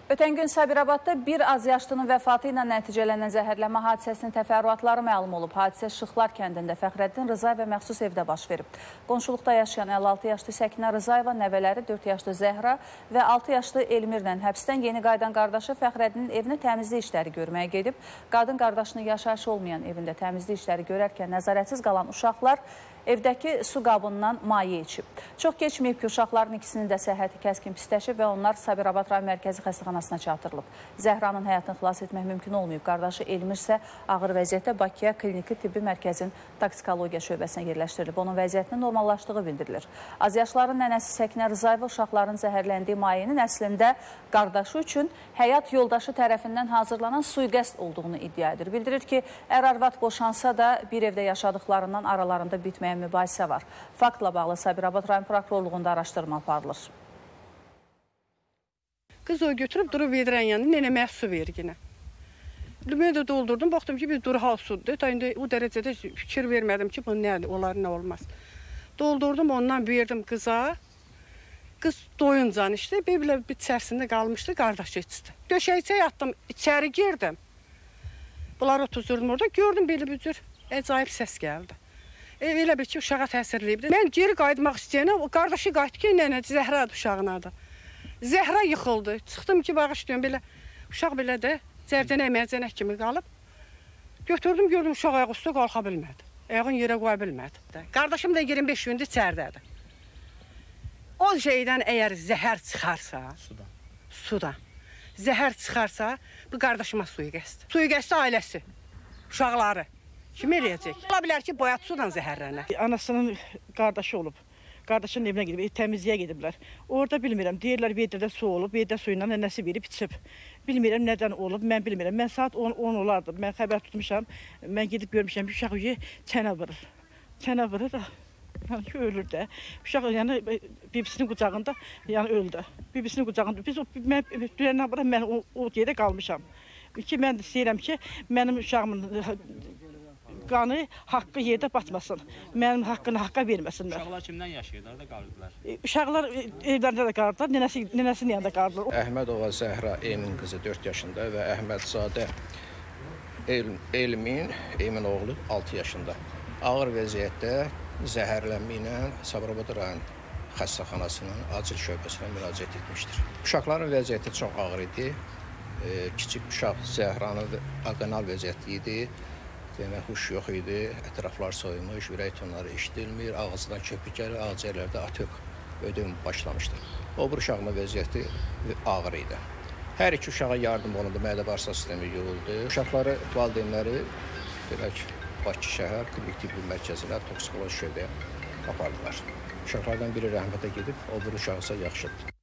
Ötən gün Sabirabadda bir azyaşlının vəfatı ilə nəticələnən zəhərlənmə hadisəsinin təfərrüatları məlum olub. Hadisə Şıxlar kəndində Fəxrəddin Rızayev məxsus evdə baş verib. Qonşuluqda yaşayan 56 yaşlı Səkinə Rızayeva, nəvələri 4 yaşlı Zəhra və 6 yaşlı Elmirlə həbsdən yeni qayıdan qardaşı Fəxrəddinin evini təmizlik işləri görməyə gedib. Qadın qardaşının yaşayışı olmayan evində təmizlik işləri görərkən nəzarətsiz qalan uşaqlar evdəki su qabından maye içib. Çox keçməyib ki, uşaqların ikisinin də səhhəti kəskin pisləşib və onlar Sabirabad rayon mərkəzi xəstəxanasına çatdırılıb. Zəhranın həyatını xilas etmək mümkün olmayıb. Qardaşı Elmir isə ağır vəziyyətdə Bakıya Kliniki Tibbi Mərkəzin toksikologiya şöbəsinə yerləşdirilib. Onun vəziyyətinin normallaşdığı bildirilir. Azyaşların nənəsi Səkinə Rızayeva uşaqların zəhərləndiyi mayenin əslində qardaşı üçün həyat yoldaşı tərəfindən hazırlanan sui-qəsd olduğunu iddia edir. Bildirir ki, ər-arvad boşansa da bir evdə yaşadıklarından aralarında bitməyən mübahisə var. Faktla bağlı Sabirabad rayon prokurorluğunda araşdırma aparılır. Qız o götürüb durub vedirən yanında nənəməyə su verir yenə. Mən də doldurdum, baxdım ki, bir durhal sudur. İndi o dərəcədə fikir vermədim ki, bu nədir, olar, nə olmaz. Doldurdum, ondan verdim qıza. Qız doyuncan işte, belə bir içərisində qalmışdı, qardaşı içdi. Döşəkçə yatdım, içəri girdim. Bunları otuzurdum orada, gördüm belə bir cür əcayip səs gəldi. Elə bir ki, uşağa təsirləyibdir. Mən geri qayıtmaq istəyənə, o qardaşı qayıtdı ki, nənə, Zəhradır uşağın adı. Zəhra yıxıldı. Çıxdım ki, bağışlayıyorum, belə uşaq belə də cərcənək, mərcənək kimi qalıb. Götürdüm, gördüm, uşaq ayağı üstə qalxa bilmədi. Ayağını yerə qoya bilmədi. Qardaşım da 25 gündür içərdədir. O şeydən əgər zəhər çıxarsa, sudan, zəhər çıxarsa, bu qardaşıma sui-qəsd. Sui-qəsd ailəsi, uşaqları. Kim eləyəcək? Ola bilər ki, boyat sudan zəhərlənə. Anasının qardaşı olub. Qardaşının evinə gedib, təmizliyə gediblər. Orada bilmirəm, deyirlər vedrədə su olub, vedrə suyuyla nənəsi verib içib. Bilmirəm nədən olub, mən bilmirəm. Mən saat 10 olardı, mən xəbər tutmuşam. Mən gedib görmüşəm, bir uşaq çənə vurur. Çənə vurur, yəni ölür də. Uşaq yəni bibisinin qucağında yəni öldü. Bibisinin qucağında. Mən dünəndən bura mən o yerdə qalmışam. Ki mən istəyirəm ki, mənim uşağımın qanı haqqı yerdə batmasın. Mənim haqqını haqqa verməsinlər. Uşaqlar kimdən yaşayır? Orada qalırdılar? Uşaqlar evlərində də qalırdılar, nənəsinin yanında qalırdılar. Əhmədova Zəhra Emin qızı 4 yaşında və Əhmədzadə Emin oğlu 6 yaşında. Ağır vəziyyətdə zəhərlənmə ilə Sabirabad rayon xəstəxanasının acil şöbəsinə müraciət etmişdir. Uşaqların vəziyyəti çox ağır idi. Kiçik uşaq Zəhranın aqanal vəziyyəti idi. Demək, huş yox idi, ətraflar soyumuş, ürək tonları eşidilmir, ağzından köpük gəlir, ağciyərlərdə atök ödüm başlamışdır. O bir uşağın vəziyyəti ağır idi. Hər iki uşağa yardım olundu, mədə-bağırsaq sistemi yığıldı. Uşaqları, valideynləri Bakı şəhər Klinik Tibbi Mərkəzinə toksikoloji şöbəyə apardılar. Uşaqlardan biri rəhmətə gedib, o bir uşaq isə yaxşıdır.